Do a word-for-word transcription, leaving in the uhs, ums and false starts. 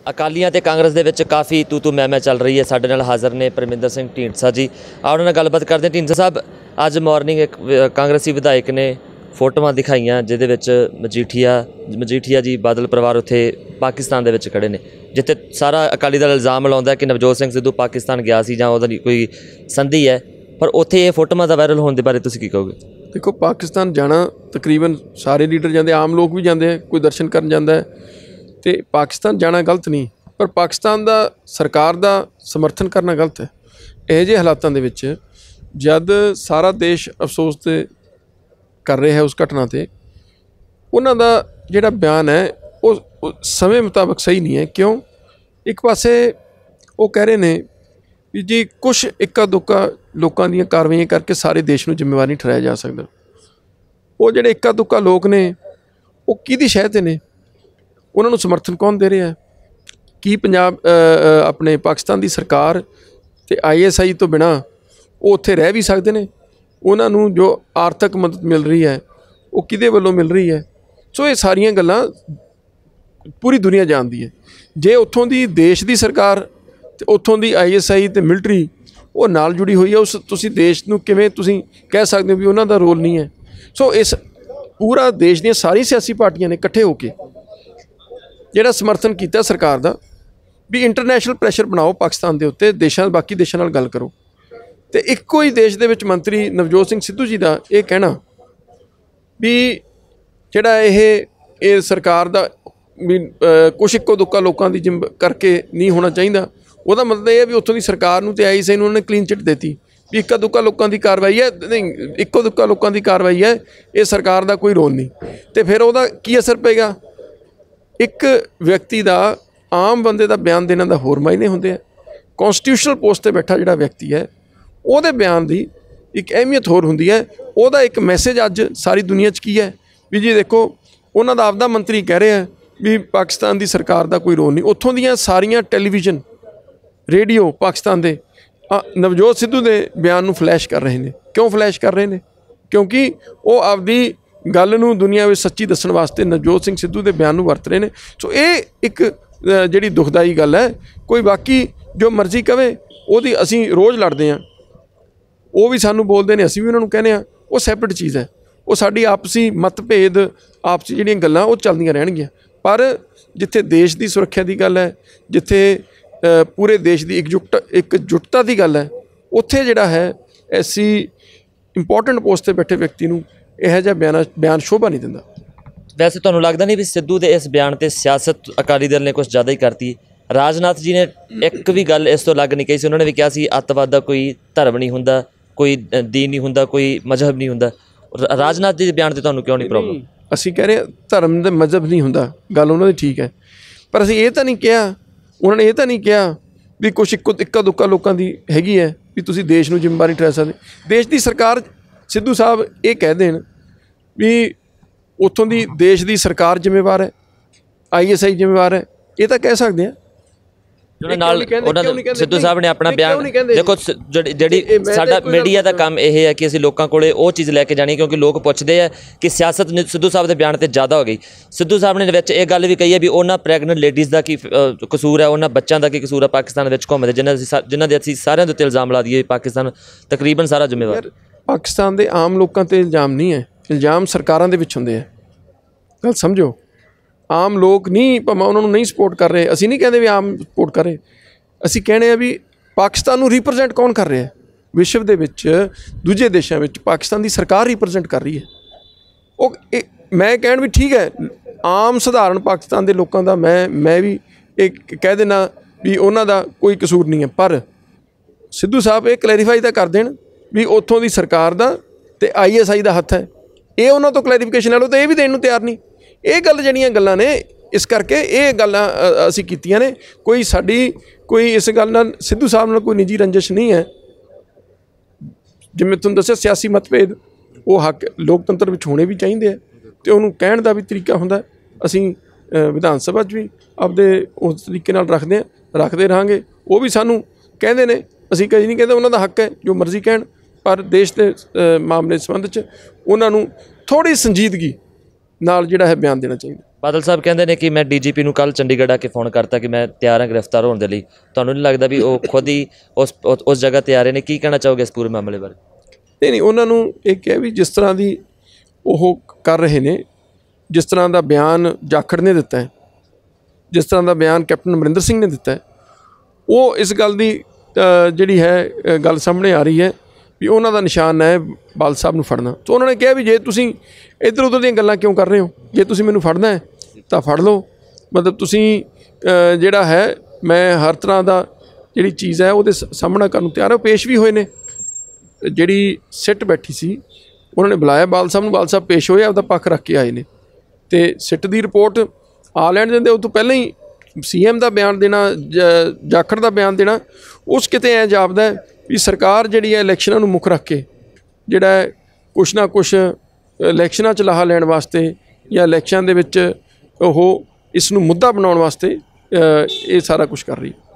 ਅਕਾਲੀਆਂ ਤੇ ਕਾਂਗਰਸ ਦੇ ਵਿੱਚ ਕਾਫੀ ਤੂ ਤੂ ਮੈਂ ਮੈਂ ਚੱਲ ਰਹੀ ਹੈ। ਸਾਡੇ ਨਾਲ ਹਾਜ਼ਰ ਨੇ ਪਰਮਿੰਦਰ ਸਿੰਘ ਢੀਂਡਸਾ ਜੀ। ਆਓ ਉਹਨਾਂ ਨਾਲ ਗੱਲਬਾਤ ਕਰਦੇ ਹਾਂ। ਢੀਂਡਸਾ ਸਾਹਿਬ, ਅੱਜ ਮਾਰਨਿੰਗ ਇੱਕ ਕਾਂਗਰਸੀ ਵਿਧਾਇਕ ਨੇ ਫੋਟੋਆਂ ਦਿਖਾਈਆਂ ਜਿਹਦੇ ਵਿੱਚ ਮਜੀਠੀਆ ਮਜੀਠੀਆ ਜੀ ਬਾਦਲ ਪਰਿਵਾਰ ਉੱਥੇ ਪਾਕਿਸਤਾਨ ਦੇ ਵਿੱਚ ਖੜ੍ਹੇ ਨੇ, ਜਿੱਥੇ ਸਾਰਾ ਅਕਾਲੀ ਦਲ ਇਲਜ਼ਾਮ ਲਾਉਂਦਾ ਕਿ ਨਵਜੋਤ ਸਿੰਘ ਸਿੱਧੂ ਪਾਕਿਸਤਾਨ ਗਿਆ ਸੀ ਜਾਂ ਉਹਦਾ ਕੋਈ ਸੰਧੀ ਹੈ, ਪਰ ਉੱਥੇ ਇਹ ਫੋਟੋਆਂ ਦਾ ਵਾਇਰਲ ਹੋਣ ਦੇ ਬਾਰੇ ਤੁਸੀਂ ਕੀ ਕਹੋਗੇ? देखो, पाकिस्तान जाना तकरीबन सारे लीडर जाते, आम लोग भी जाते हैं, कोई दर्शन कर जाता है। तो पाकिस्तान जाना गलत नहीं, पर पाकिस्तान का सरकार का समर्थन करना गलत है। यह जे हालातों के विच जब सारा देश अफसोस ते कर रहा है उस घटना ते, उन्हां दा जिहड़ा बयान है वो समय मुताबिक सही नहीं है। क्यों? एक पासे वो कह रहे हैं भी जी कुछ इक्का दुक्का लोगों दी कार्रवाइयां करके सारे देश में जिम्मेवार नहीं ठहराया जा सकता। वो जिहड़े इक्का दुक्का लोग ने वो किहदी शह ते ने, उन्हां नूं समर्थन कौन दे रहा है? की पंजाब अपने पाकिस्तान की सरकार ते आई एस आई तो बिना वो उत्थे रह भी सकते हैं? उन्हां नूं जो आर्थिक मदद मिल रही है वो किहदे वल्लों मिल रही है? सो ये सारियां गल्लां पूरी दुनिया जानती है। जे उत्थों की देश की सरकार ते उत्थों की आई एस आई ते मिलटरी वो नाल जुड़ी हुई है, उस तुसी देश नूं किवें तुसी कह सकते हो भी उन्हां दा रोल नहीं है? सो इस पूरा देश दी सारी सियासी पार्टियां ने इकट्ठे होके जिहड़ा समर्थन कीता सरकार दा भी इंटरनेशनल प्रैशर बनाओ पाकिस्तान दे उत्ते, देशां बाकी देशां नाल गल करो। ते इक्को ही देश दे विच मंत्री नवजोत सिंह सिद्धू जी दा ये कहना भी जिहड़ा ये ये सरकार दा भी कुछ इक्को दुक्का लोगों की जिम करके नहीं होना चाहिए, ਉਹਦਾ ਮਤਲਬ ਇਹ ਹੈ ਵੀ ਉੱਥੋਂ ਦੀ ਸਰਕਾਰ ਨੂੰ ਤੇ ਆਈ ਸੀ ਨੂੰ ਉਹਨਾਂ ਨੇ ਕਲੀਨ ਚਿੱਟ ਦਿੱਤੀ ਵੀ ਇੱਕਾ ਦੁੱਕਾ ਲੋਕਾਂ ਦੀ ਕਾਰਵਾਈ ਹੈ। ਨਹੀਂ, ਇੱਕੋ ਦੁੱਕਾ ਲੋਕਾਂ ਦੀ ਕਾਰਵਾਈ ਹੈ, ਇਹ ਸਰਕਾਰ ਦਾ ਕੋਈ ਰੋਲ ਨਹੀਂ। ਤੇ ਫਿਰ ਉਹਦਾ ਕੀ ਅਸਰ ਪਏਗਾ? ਇੱਕ ਵਿਅਕਤੀ ਦਾ, ਆਮ ਬੰਦੇ ਦਾ ਬਿਆਨ ਦੇਣ ਦਾ ਹੋਰ ਮਾਇਨੇ ਹੁੰਦੇ ਆ। ਕੌਂਸਟੀਟਿਊਸ਼ਨਲ ਪੋਸਟ 'ਤੇ ਬੈਠਾ ਜਿਹੜਾ ਵਿਅਕਤੀ ਹੈ ਉਹਦੇ ਬਿਆਨ ਦੀ ਇੱਕ ਅਹਿਮੀਅਤ ਹੋਰ ਹੁੰਦੀ ਹੈ। ਉਹਦਾ ਇੱਕ ਮੈਸੇਜ ਅੱਜ ਸਾਰੀ ਦੁਨੀਆ 'ਚ ਕੀ ਹੈ ਵੀ ਜੀ ਦੇਖੋ ਉਹਨਾਂ ਦਾ ਆਪਦਾ ਮੰਤਰੀ ਕਹਿ ਰਿਹਾ ਵੀ ਪਾਕਿਸਤਾਨ ਦੀ ਸਰਕਾਰ ਦਾ ਕੋਈ ਰੋਲ ਨਹੀਂ। ਉੱਥੋਂ ਦੀਆਂ ਸਾਰੀਆਂ ਟੈਲੀਵਿਜ਼ਨ रेडियो पाकिस्तान दे नवजोत सिद्धू के बयान नूं फ्लैश कर रहे हैं। क्यों फ्लैश कर रहे हैं? क्योंकि वो आपदी गल नूं दुनिया में सच्ची दस्सण वास्ते नवजोत सिंह सिद्धू के बयान नूं वरत रहे हैं। सो ये एक जिहड़ी दुखदाई गल है। कोई बाकी जो मर्जी कहे उहदी असीं रोज़ लड़ते हैं, वो भी सानूं बोलते हैं, असीं भी उन्हां नूं कहने आ, वो सैपरेट चीज़ है। वो साडी आपसी मतभेद, आपसी जिहड़ियां गल्लां वो चलदियां रहणगीਆਂ, पर जिथे देश की सुरक्षा की गल है, जिथे पूरे देश की एकजुट एकजुटता की गल है, उत्थे जिहड़ा है ऐसी इंपॉर्टेंट पोस्ट पर बैठे व्यक्ति नूं इहो जिहा बयान बयान शोभा नहीं दिंदा। वैसे तुहानूं लगदा नहीं भी सिद्धू के इस बयान ते सियासत अकाली दल ने कुछ ज़्यादा ही करती? राजनाथ जी ने एक भी गल इस तो अलग नहीं कही सी। उन्होंने भी कहा सी अतवाद का कोई धर्म नहीं हुंदा, कोई दीन नहीं हुंदा, कोई मजहब नहीं हुंदा। राजनाथ जी के बयान ते तुहानूं क्यों नहीं प्रॉब्लम? असीं कह रहे धर्म ते मजहब नहीं हुंदा, गल उन्हां दी ठीक है, पर असीं ये तां नहीं कहा, उन्होंने ये तो नहीं कहा भी कुछ इक्को इक्का दुक्का लोगों की हैगी है भी तुसी देश में जिम्मेवारी ठहरा सकते। देश की सरकार सिद्धू साहब ये कह देन भी उत्थों की देश की सरकार जिम्मेवार है, आई एस आई जिम्मेवार है, ये तो कह सकते हैं। सिद्धू साहब ने अपना बयान देखो, जी साडा मीडिया का काम यह है कि असीं लोकां कोले वो चीज़ लैके जानी, क्योंकि लोग पुछते हैं कि सियासत सिद्धू साहब के बयान से ज़्यादा हो गई। सिद्धू साहब ने विच ये गल भी कही है भी उन्हां प्रैगनेंट लेडीज़ का की कसूर है, उन्हां बच्चों का की कसूर है पाकिस्तान में घूमते, जिन्हां जिन्हां दे असीं सारिਆਂ ਦੇ उत्ते इल्ज़ाम ला दईए पाकिस्तान तकरीबन सारा जिम्मेवार। पाकिस्तान के आम लोगों ते इल्ज़ाम नहीं है, इल्ज़ाम सरकारां दे विच हुंदे आ। गल समझो, आम लोग नहीं, भावें उन्होंने नहीं सपोर्ट कर रहे, असीं नहीं कहते भी आम सपोर्ट कर रहे, असीं कहने भी पाकिस्तान नूं रिप्रजेंट कौन कर रहा है? विश्व दे विच दूजे देशों में पाकिस्तान की सरकार रिप्रजेंट कर रही है। वो मैं कहण भी ठीक है, आम सधारण पाकिस्तान के लोगों का मैं मैं भी एक कह देना भी उन्हां दा कोई कसूर नहीं है, पर सिद्धू साहब ये क्लैरीफाई तो कर देण भी उत्थों की सरकार दा ते आई एस आई दा हत्थ है। ये उन्हां तो क्लैरीफिकेशन ले लो, तो ये भी देण नूं तैयार नहीं। ये गल जिहड़ियां गल्लां ने, इस करके ये गल्लां असीं कीतियां ने। कोई साडी कोई इस गल नाल सिद्धू साहब नाल कोई निजी रंजिश नहीं है। जिवें तुहानूं दस्सिया सियासी मतभेद वो हक लोकतंत्र विच होने भी चाहिए, तो उन्होंने कहण दा भी तरीका हुंदा। असीं विधान सभा च भी आपदे उस तरीके नाल रखदे हां, रखदे रहांगे। वो भी सानूं कहंदे ने, असीं कई नहीं कहते, उन्हां दा हक है जो मर्जी कहण, पर देश के मामले संबंध च उन्हां नूं थोड़ी संजीदगी नाल जिहड़ा है बयान देना चाहिए। ਬਾਦਲ ਸਾਹਿਬ ਕਹਿੰਦੇ ਨੇ ਕਿ ਮੈਂ ਡੀਜੀਪੀ ਨੂੰ ਕੱਲ ਚੰਡੀਗੜ੍ਹ ਆ ਕੇ ਫੋਨ ਕਰਤਾ ਕਿ ਮੈਂ ਤਿਆਰ ਹਾਂ ਗ੍ਰਿਫਤਾਰ ਹੋਣ ਦੇ ਲਈ। ਤੁਹਾਨੂੰ ਨਹੀਂ ਲੱਗਦਾ ਵੀ ਉਹ ਖੁਦ ਹੀ ਉਸ ਉਸ ਜਗ੍ਹਾ ਤੇ ਆ ਰਹੇ ਨੇ? ਕੀ ਕਹਿਣਾ ਚਾਹੋਗੇ ਇਸ ਪੂਰੇ ਮਾਮਲੇ ਬਾਰੇ? ਨਹੀਂ ਨਹੀਂ, ਉਹਨਾਂ ਨੂੰ ਇਹ ਕਿਹਾ ਵੀ ਜਿਸ ਤਰ੍ਹਾਂ ਦੀ ਉਹ ਕਰ ਰਹੇ ਨੇ, ਜਿਸ ਤਰ੍ਹਾਂ ਦਾ ਬਿਆਨ ਜਾਖੜ ਨੇ ਦਿੱਤਾ ਹੈ, ਜਿਸ ਤਰ੍ਹਾਂ ਦਾ ਬਿਆਨ ਕੈਪਟਨ ਅਮਰਿੰਦਰ ਸਿੰਘ ਨੇ ਦਿੱਤਾ ਹੈ, ਉਹ ਇਸ ਗੱਲ ਦੀ ਜਿਹੜੀ ਹੈ ਗੱਲ ਸਾਹਮਣੇ ਆ ਰਹੀ ਹੈ ਵੀ ਉਹਨਾਂ ਦਾ ਨਿਸ਼ਾਨ ਹੈ ਬਾਦਲ ਸਾਹਿਬ ਨੂੰ ਫੜਨਾ। ਤਾਂ ਉਹਨਾਂ ਨੇ ਕਿਹਾ ਵੀ ਜੇ ਤੁਸੀਂ ਇੱਧਰ ਉੱਧਰ ਦੀਆਂ ਗੱਲਾਂ ਕਿਉਂ ਕਰ ਰਹੇ ਹੋ, ਜੇ ਤੁਸੀਂ ਮੈਨੂੰ ਫੜਨਾ ਹੈ ਤਾਂ ਫੜ ਲਓ। ਮਤਲਬ ਤੁਸੀਂ ਜਿਹੜਾ ਹੈ, ਮੈਂ ਹਰ ਤਰ੍ਹਾਂ ਦਾ ਜਿਹੜੀ ਚੀਜ਼ ਹੈ ਉਹਦੇ ਸਾਹਮਣਾ ਕਰਨ ਨੂੰ ਤਿਆਰ ਹਾਂ। ਪੇਸ਼ ਵੀ ਹੋਏ ਨੇ, ਜਿਹੜੀ ਸਿੱਟ ਬੈਠੀ ਸੀ ਉਹਨਾਂ ਨੇ ਬੁਲਾਇਆ ਬਾਦਲ ਸਾਹਿਬ ਨੂੰ, ਬਾਦਲ ਸਾਹਿਬ ਪੇਸ਼ ਹੋਏ, ਆਪਦਾ ਪੱਖ ਰੱਖ ਕੇ ਆਏ ਨੇ। ਅਤੇ ਸਿੱਟ ਦੀ ਰਿਪੋਰਟ ਆ ਲੈਣ ਦਿੰਦੇ, ਉਹ ਤੋਂ ਪਹਿਲਾਂ ਹੀ ਸੀ ਐਮ ਦਾ ਬਿਆਨ ਦੇਣਾ, ਜ ਜਾਖੜ ਦਾ ਬਿਆਨ ਦੇਣਾ, ਉਸ ਕਿਤੇ ਐਂ ਜਾਪਦਾ ਹੈ ਵੀ ਸਰਕਾਰ ਜਿਹੜੀ ਹੈ ਇਲੈਕਸ਼ਨਾਂ ਨੂੰ ਮੁੱਖ ਰੱਖ ਕੇ ਜਿਹੜਾ ਹੈ ਕੁਛ ਨਾ ਕੁਛ ਇਲੈਕਸ਼ਨਾਂ 'ਚ ਲਾਹਾ ਲੈਣ ਵਾਸਤੇ ਜਾਂ ਇਲੈਕਸ਼ਨ ਦੇ ਵਿੱਚ ਉਹ ਇਸ ਨੂੰ ਮੁੱਦਾ ਬਣਾਉਣ ਵਾਸਤੇ ਇਹ ਸਾਰਾ ਕੁਛ ਕਰ ਰਹੀ ਹੈ।